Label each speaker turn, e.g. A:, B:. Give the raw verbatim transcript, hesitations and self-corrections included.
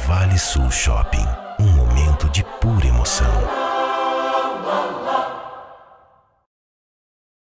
A: Vale Sul Shopping, um momento de pura emoção.